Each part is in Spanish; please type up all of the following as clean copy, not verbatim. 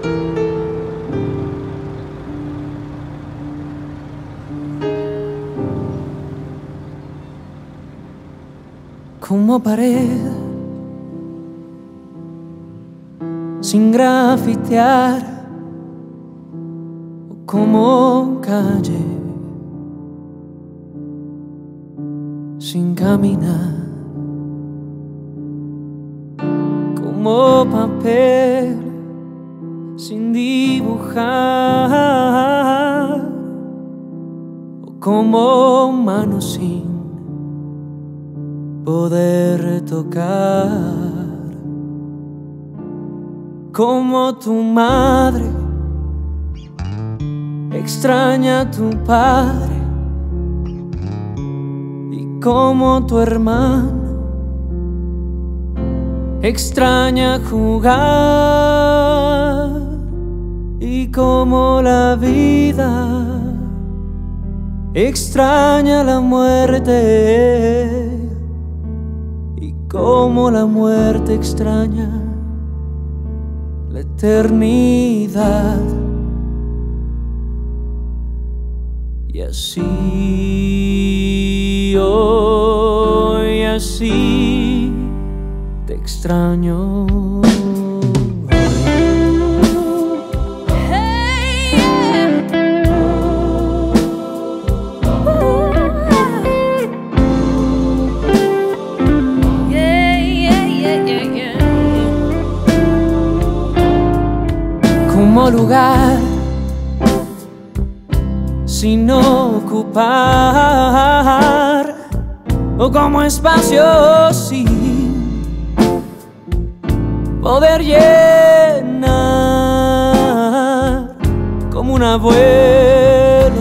Como pared sin grafitear, o como calle sin caminar, como papel sin dibujar, o como mano sin poder tocar, como tu madre extraña a tu padre, y como tu hermano extraña jugar, y como la vida extraña la muerte, y como la muerte extraña la eternidad. Y así hoy, así te extraño. Como lugar sin ocupar, o como espacio sin poder llenar, como un abuelo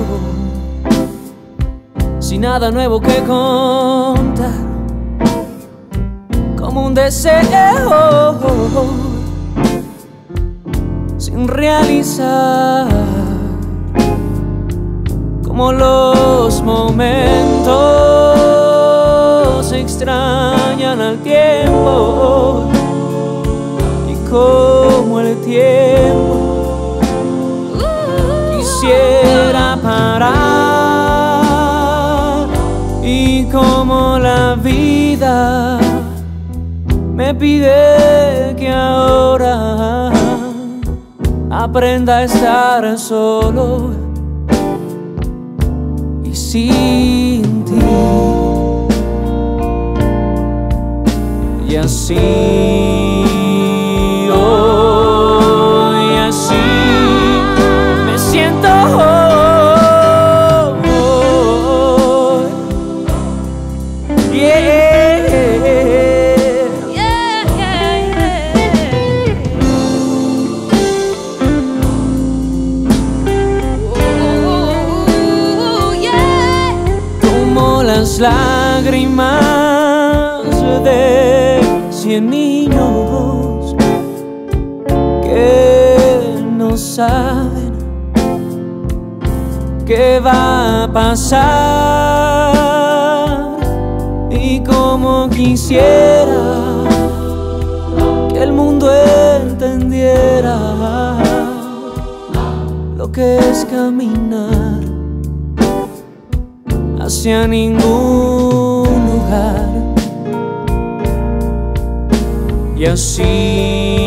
sin nada nuevo que contar, como un deseo sin realizar, como los momentos extrañan al tiempo, y como el tiempo quisiera parar, y como la vida me pide que ahora aprenda a estar solo y sin ti. Y así hoy, así me siento hoy. Yeah. Las lágrimas de 100 niños que no saben qué va a pasar, y como quisiera que el mundo entendiera lo que es caminar hacia ningún lugar. Y así